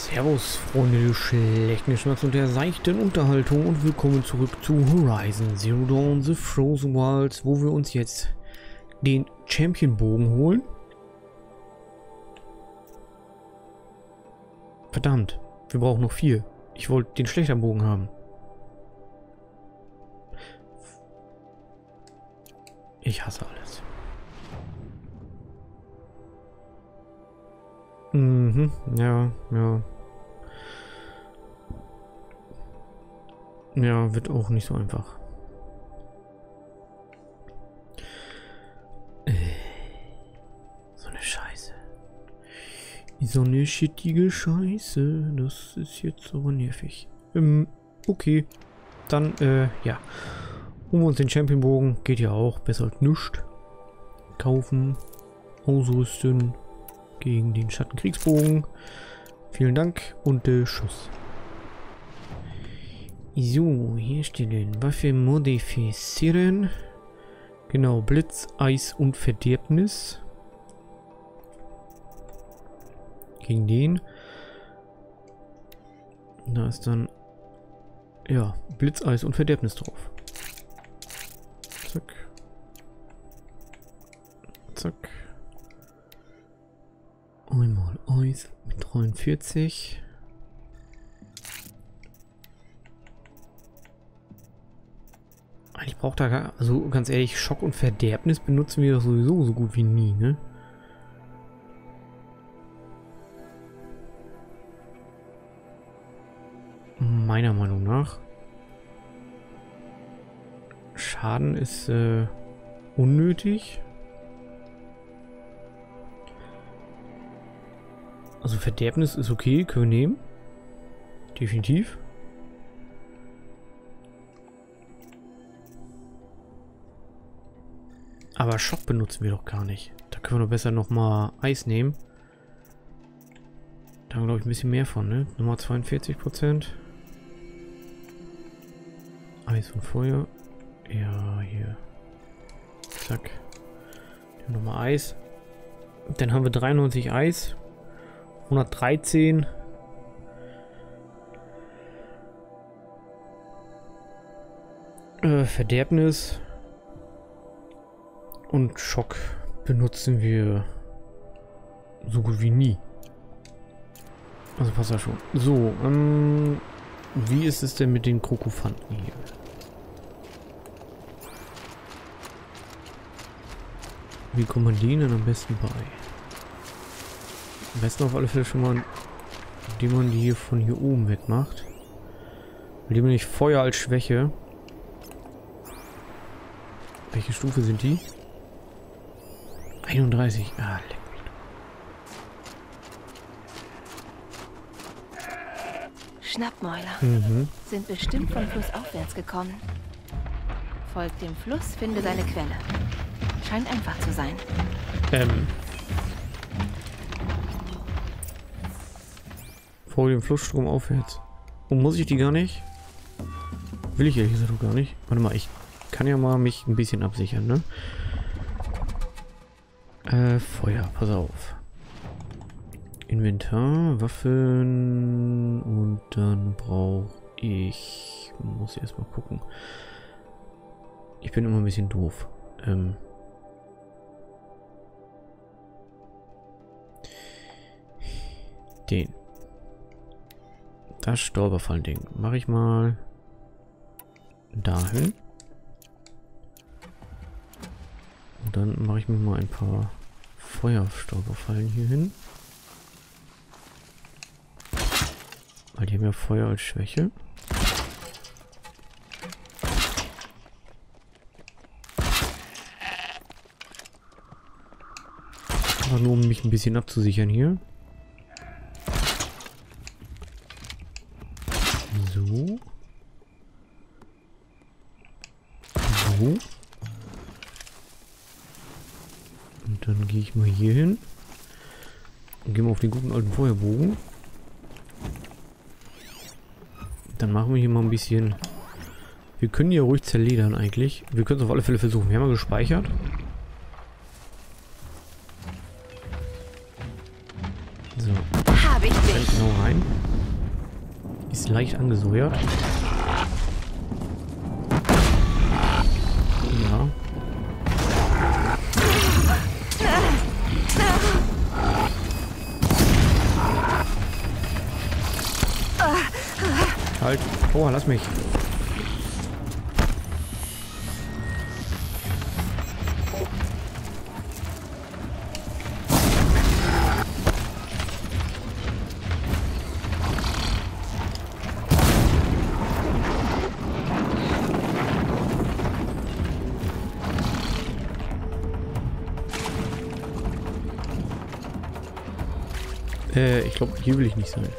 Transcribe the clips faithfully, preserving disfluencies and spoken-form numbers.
Servus, Freunde des schlechten Geschmacks und der seichten Unterhaltung und willkommen zurück zu Horizon Zero Dawn The Frozen Wilds, wo wir uns jetzt den Champion-Bogen holen. Verdammt, wir brauchen noch vier. Ich wollte den schlechteren Bogen haben. Ich hasse alles. Mhm, ja, ja. Ja, wird auch nicht so einfach. Äh, so eine Scheiße. So eine schittige Scheiße. Das ist jetzt aber nervig. Ähm, okay. Dann, äh, ja. Holen wir uns den Championbogen. Geht ja auch. Besser als nichts. Kaufen. Ausrüsten. Gegen den Schattenkriegsbogen. Vielen Dank und äh, Schuss. So, herstellen. Waffe modifizieren. Genau, Blitz, Eis und Verderbnis. Gegen den. Da ist dann ja, Blitz, Eis und Verderbnis drauf. Zack. Zack. Einmal Eis mit dreiundvierzig. Ich brauche da gar, also ganz ehrlich, Schock und Verderbnis benutzen wir doch sowieso so gut wie nie, ne? Meiner Meinung nach. Schaden ist äh, unnötig. Also Verderbnis ist okay, können wir nehmen. Definitiv. Aber Schock benutzen wir doch gar nicht. Da können wir doch besser nochmal Eis nehmen. Da haben wir, glaube ich, ein bisschen mehr von, ne? Nummer zweiundvierzig Prozent. Eis und Feuer. Ja, hier. Zack. Nochmal Eis. Dann haben wir dreiundneunzig Eis. hundertdreizehn. Äh, Verderbnis. Und Schock benutzen wir so gut wie nie. Also passt ja schon. So, ähm, wie ist es denn mit den Krokophanten hier? Wie kommt man denen am besten bei? Am besten auf alle Fälle schon mal, indem man die hier von hier oben wegmacht. Indem man nicht Feuer als Schwäche. Welche Stufe sind die? einunddreißig. Ah, leck mich doch. Schnappmäuler. Mhm. Sind bestimmt von flussaufwärts gekommen. Folgt dem Fluss, finde seine Quelle. Scheint einfach zu sein. Ähm. Vor dem Flussstrom aufwärts. Und muss ich die gar nicht? Will ich ehrlich gesagt gar nicht. Warte mal, ich kann ja mal mich ein bisschen absichern, ne? Äh, Feuer, pass auf. Inventar, Waffen und dann brauche ich... Muss ich erstmal gucken. Ich bin immer ein bisschen doof. Ähm... Den. Das Stolperfallen-Ding. Mache ich mal dahin. Und dann mache ich mir mal ein paar Feuerstolperfallen hier hin. Weil die haben ja Feuer als Schwäche. Aber nur um mich ein bisschen abzusichern hier. So. So. Und dann gehe ich mal hier hin. Und gehe mal auf den guten alten Feuerbogen. Dann machen wir hier mal ein bisschen... Wir können hier ruhig zerledern eigentlich. Wir können es auf alle Fälle versuchen. Wir haben mal gespeichert. So. Habe ich dich. genau rein. Ist leicht angesäuert. Ja. Halt. Oh, lass mich. Äh, ich glaube, hier will ich nicht sein.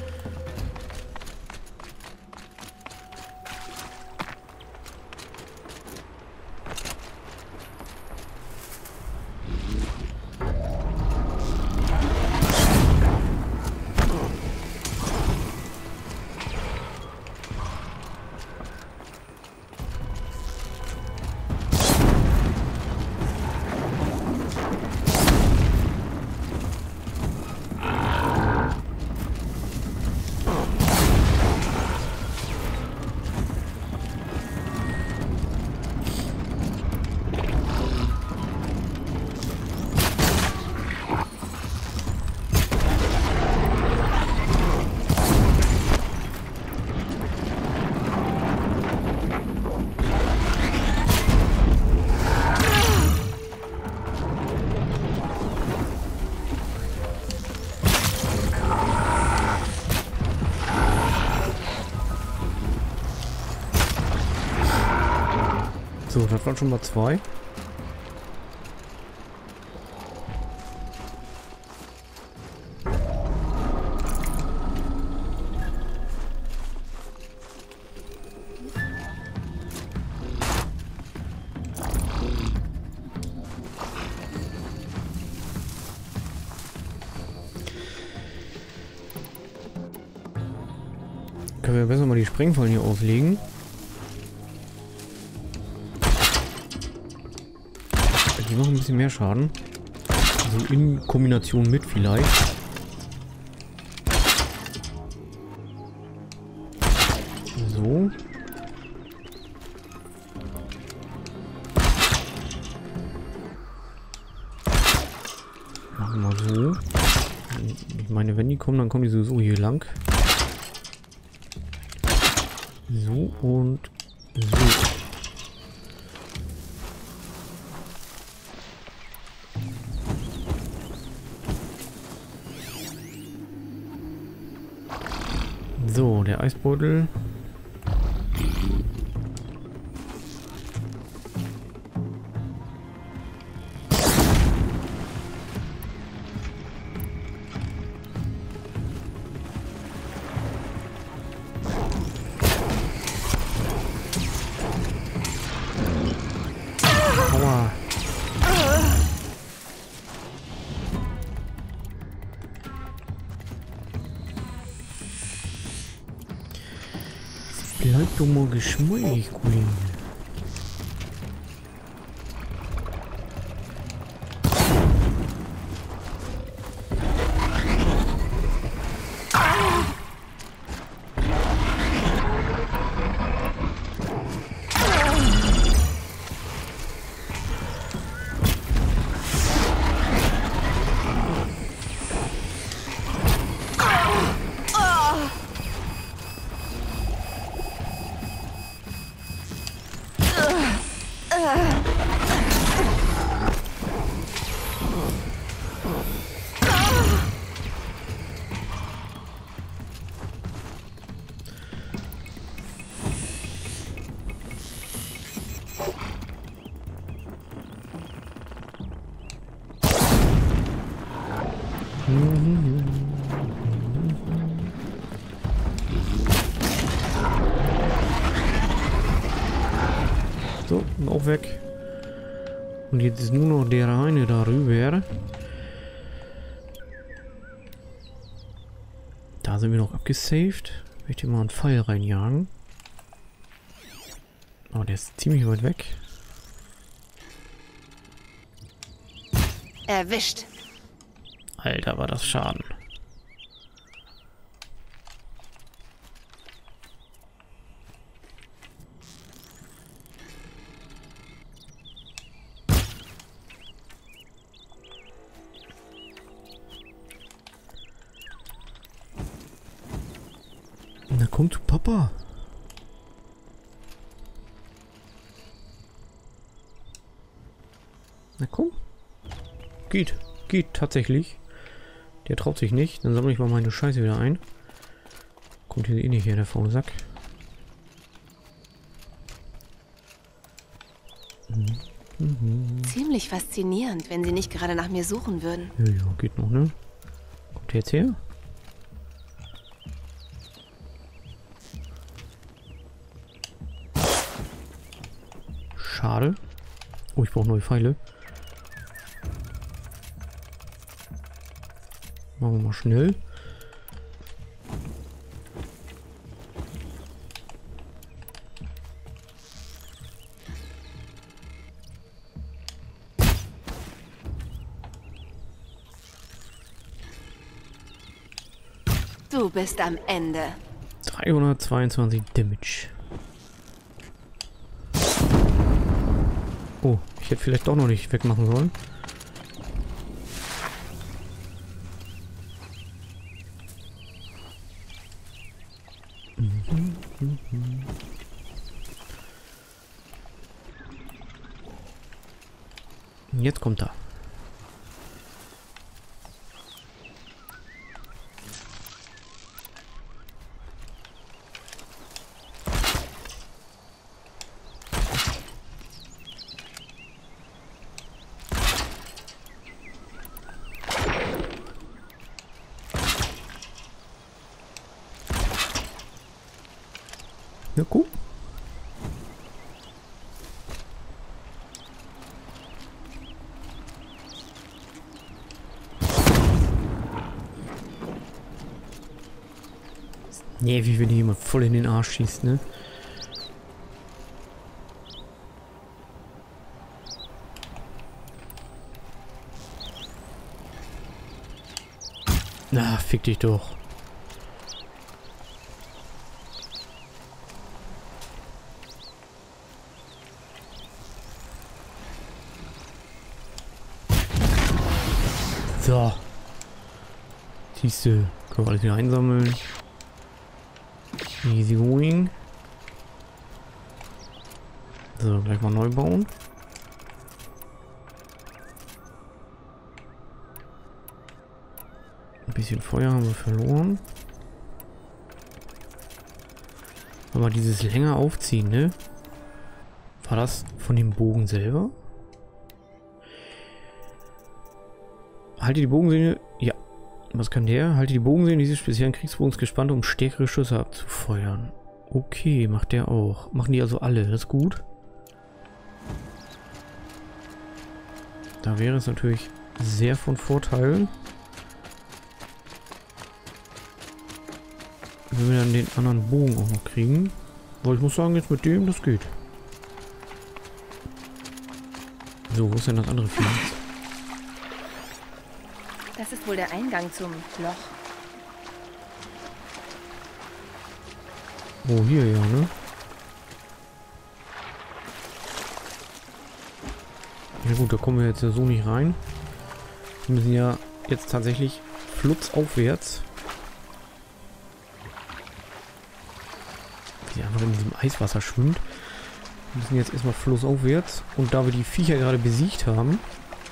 So, das waren schon mal zwei. Können wir besser mal die Sprengfallen hier auslegen. Die machen ein bisschen mehr Schaden. Also in Kombination mit vielleicht. So. Machen wir so. Ich meine, wenn die kommen, dann kommen die sowieso hier lang. So und so. So, der Eisbeutel. Aua. Bleib doch mal geschmeidig, Kollege. So, auch weg. Und jetzt ist nur noch der eine darüber. Da sind wir noch abgesaved. Ich möchte mal einen Pfeil reinjagen. Oh, der ist ziemlich weit weg. Erwischt. Alter, war das Schaden. Na komm zu Papa. Na komm. Geht. Geht tatsächlich. Der traut sich nicht. Dann sammle ich mal meine Scheiße wieder ein. Kommt hier eh nicht her, der faule Sack. Mhm. Mhm. Ziemlich faszinierend, wenn sie nicht gerade nach mir suchen würden. Ja, ja, geht noch, ne? Kommt der jetzt her? Schade. Oh, ich brauche neue Pfeile. Machen wir mal schnell. Du bist am Ende. dreihundertzweiundzwanzig Damage. Oh, ich hätte vielleicht doch noch nicht wegmachen sollen. Mhm, mhm. Jetzt kommt er. Ja, cool. Nee, wie wenn die jemand voll in den Arsch schießt, ne? Na, fick dich doch. So. Siehste, können wir alles wieder einsammeln. Easy going. So, gleich mal neu bauen. Ein bisschen Feuer haben wir verloren. Aber dieses länger aufziehen, ne? War das von dem Bogen selber? Halte die Bogensehne. Ja. Was kann der? Halte die Bogensehne dieses speziellen Kriegsbogens gespannt, um stärkere Schüsse abzufeuern. Okay, macht der auch. Machen die also alle. Das ist gut. Da wäre es natürlich sehr von Vorteil, wenn wir dann den anderen Bogen auch noch kriegen. Weil ich muss sagen, jetzt mit dem, das geht. So, wo ist denn das andere Vieh? Das ist wohl der Eingang zum Loch. Oh, hier ja, ne? Ja gut, da kommen wir jetzt ja so nicht rein. Wir müssen ja jetzt tatsächlich flutzaufwärts. Die einfach in diesem Eiswasser schwimmt. Wir müssen jetzt erstmal flussaufwärts. Und da wir die Viecher gerade besiegt haben,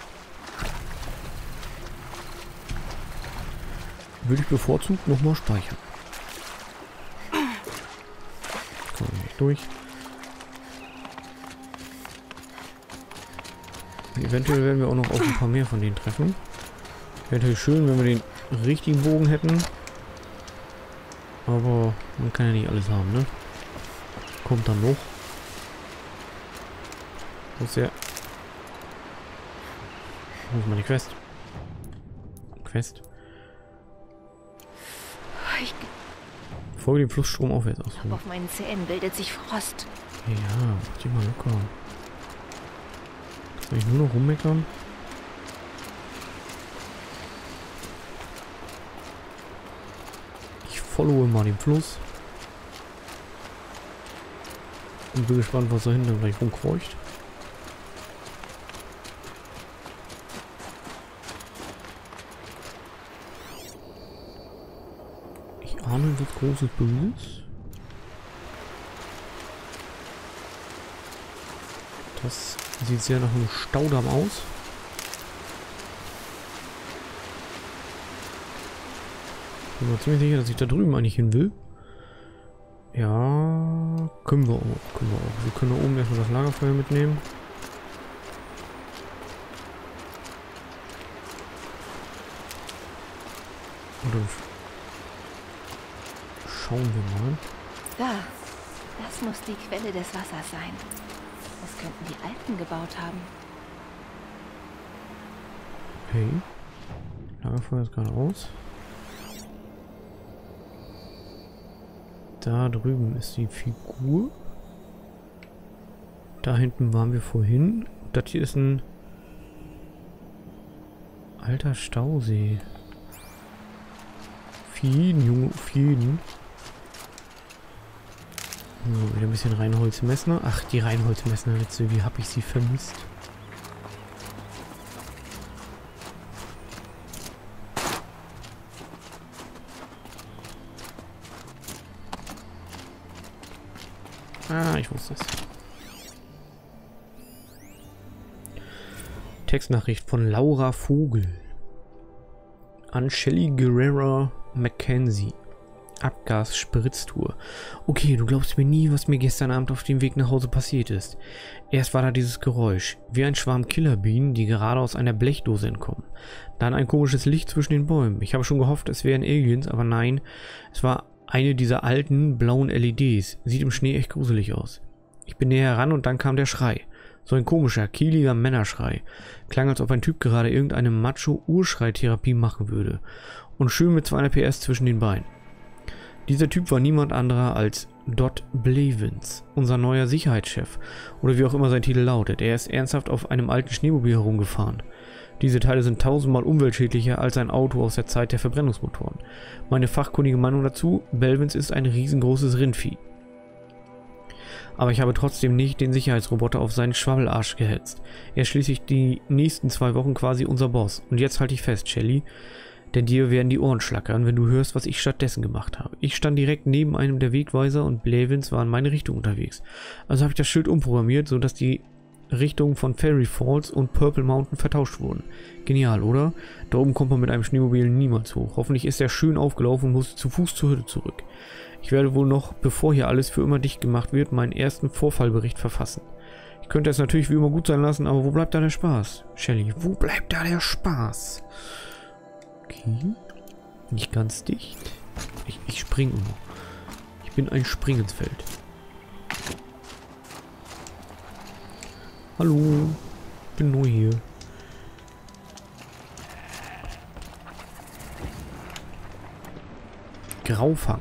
würde ich bevorzugt nochmal speichern. Kommen wir nicht durch. Eventuell werden wir auch noch auf ein paar mehr von denen treffen. Wäre natürlich schön, wenn wir den richtigen Bogen hätten. Aber man kann ja nicht alles haben, ne? Kommt dann noch. Wo ist der? Wo ist meine Quest? Quest. Ich Folge dem Flussstrom aufwärts aus. glaube, auf meinen Zähnen bildet sich Frost. Ja, mach dich mal locker. Soll ich nur noch rummeckern? Ich followe mal den Fluss. Und bin gespannt, was da hinten gleich rumkreucht. Ich Ich ahne was Großes Böses. Das sieht sehr nach einem Staudamm aus. Ich bin mir ziemlich sicher, dass ich da drüben eigentlich hin will. Ja, können wir auch. Können wir auch. Wir können da oben erstmal das Lagerfeuer mitnehmen. Und dann schauen wir mal. Da, das muss die Quelle des Wassers sein. Das könnten die Alten gebaut haben. Okay. Lagerfeuer ist gerade aus. Da drüben ist die Figur. Da hinten waren wir vorhin. Das hier ist ein alter Stausee. Fieden, Junge, Fieden. So, wieder ein bisschen Reinholzmessner. Ach, die Reinholzmessner-Witze, wie habe ich sie vermisst? Ah, ich wusste es. Textnachricht von Laura Vogel. An Shelly Guerrera Mackenzie. Abgas-Spritztour. Okay, du glaubst mir nie, was mir gestern Abend auf dem Weg nach Hause passiert ist. Erst war da dieses Geräusch, wie ein Schwarm Killerbienen, die gerade aus einer Blechdose entkommen. Dann ein komisches Licht zwischen den Bäumen. Ich habe schon gehofft, es wären Aliens, aber nein, es war eine dieser alten, blauen L E Ds. Sieht im Schnee echt gruselig aus. Ich bin näher heran und dann kam der Schrei. So ein komischer, kieliger Männerschrei. Klang, als ob ein Typ gerade irgendeine Macho-Urschrei-Therapie machen würde. Und schön mit zweihundert P S zwischen den Beinen. Dieser Typ war niemand anderer als Dot Blevins, unser neuer Sicherheitschef. Oder wie auch immer sein Titel lautet. Er ist ernsthaft auf einem alten Schneemobil herumgefahren. Diese Teile sind tausendmal umweltschädlicher als ein Auto aus der Zeit der Verbrennungsmotoren. Meine fachkundige Meinung dazu, Blevins ist ein riesengroßes Rindvieh. Aber ich habe trotzdem nicht den Sicherheitsroboter auf seinen Schwabbelarsch gehetzt. Er ist schließlich die nächsten zwei Wochen quasi unser Boss. Und jetzt halte ich fest, Shelly, denn dir werden die Ohren schlackern, wenn du hörst, was ich stattdessen gemacht habe. Ich stand direkt neben einem der Wegweiser und Blevins war in meine Richtung unterwegs. Also habe ich das Schild umprogrammiert, sodass die Richtungen von Fairy Falls und Purple Mountain vertauscht wurden. Genial, oder? Da oben kommt man mit einem Schneemobil niemals hoch. Hoffentlich ist er schön aufgelaufen und muss zu Fuß zur Hütte zurück. Ich werde wohl noch, bevor hier alles für immer dicht gemacht wird, meinen ersten Vorfallbericht verfassen. Ich könnte es natürlich wie immer gut sein lassen, aber wo bleibt da der Spaß? Shelly, wo bleibt da der Spaß? Okay. Nicht ganz dicht. Ich, ich springe immer. Ich bin ein Springensfeld. Hallo. Bin neu hier. Graufang.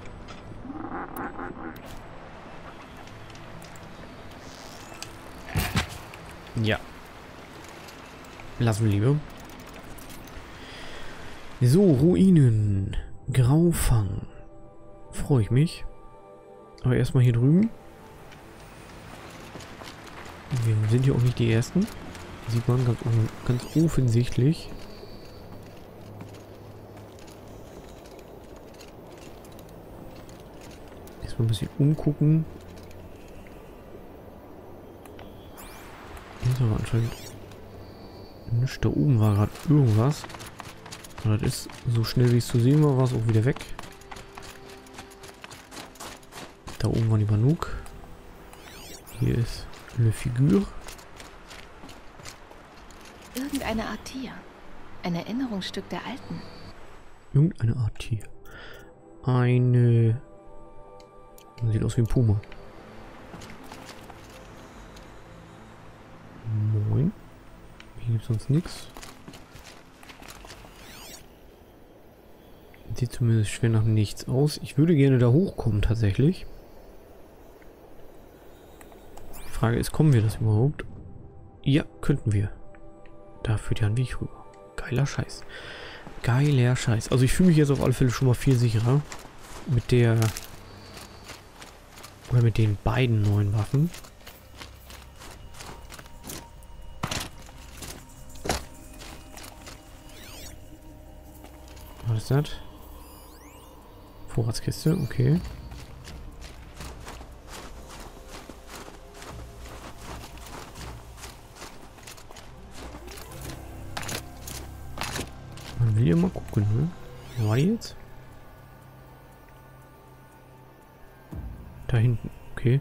Ja. Lassen wir lieber. So, Ruinen. Graufang. Freue ich mich. Aber erstmal hier drüben. Wir sind hier auch nicht die Ersten. Sieht man ganz, ganz offensichtlich. Erstmal ein bisschen umgucken. Hier ist aber anscheinend nichts. Da oben war gerade irgendwas. Und das ist so schnell wie es zu sehen war, war es auch wieder weg. Da oben war die Banuk. Hier ist eine Figur. Irgendeine Art Tier. Ein Erinnerungsstück der Alten. Irgendeine Art Tier. Eine... Sieht aus wie ein Puma. Moin. Hier gibt es sonst nichts. Sieht zumindest schwer nach nichts aus. Ich würde gerne da hochkommen tatsächlich. Die Frage ist, kommen wir das überhaupt? Ja, könnten wir. Da führt ja ein Weg rüber. Geiler Scheiß. Geiler Scheiß. Also ich fühle mich jetzt auf alle Fälle schon mal viel sicherer. Mit der... Oder mit den beiden neuen Waffen. Was ist das? Vorratskiste, okay. Man will ja mal gucken, ne? Wo war die jetzt? Da hinten, okay.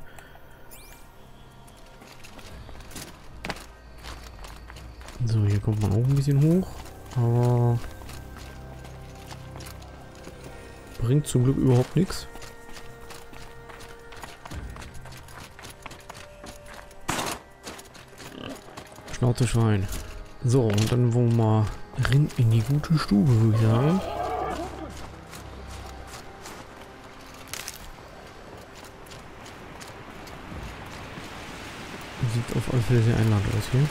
So, hier kommt man auch ein bisschen hoch. Aber bringt zum Glück überhaupt nichts. Schnauze Schwein. So, und dann wollen wir mal rein in die gute Stube, würde ich sagen. Sieht auf alle Fälle sehr einladend aus hier.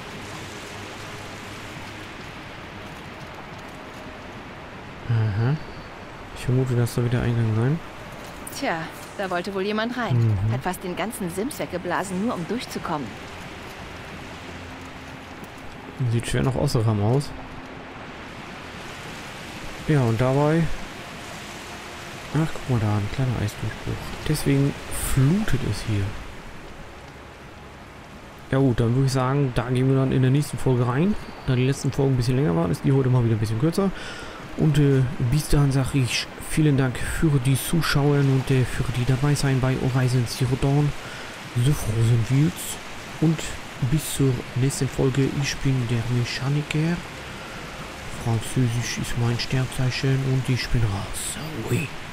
Aha. Ich vermute, dass da wieder Eingang sein. Tja, da wollte wohl jemand rein. Mhm. Hat fast den ganzen Sims weggeblasen, nur um durchzukommen. Sieht schwer noch außerhalb aus. Ja, und dabei... Ach, guck mal da, ein kleiner Eisdurchbruch. Deswegen flutet es hier. Ja gut, dann würde ich sagen, da gehen wir dann in der nächsten Folge rein. Da die letzten Folgen ein bisschen länger waren, ist die heute mal wieder ein bisschen kürzer. Und äh, bis dahin sage ich vielen Dank für die Zuschauer und äh, für die dabei sein bei Horizon Zero Dawn. So froh sind wir jetzt. Und bis zur nächsten Folge. Ich bin der Mechaniker. Französisch ist mein Sternzeichen und ich bin raus. Ui.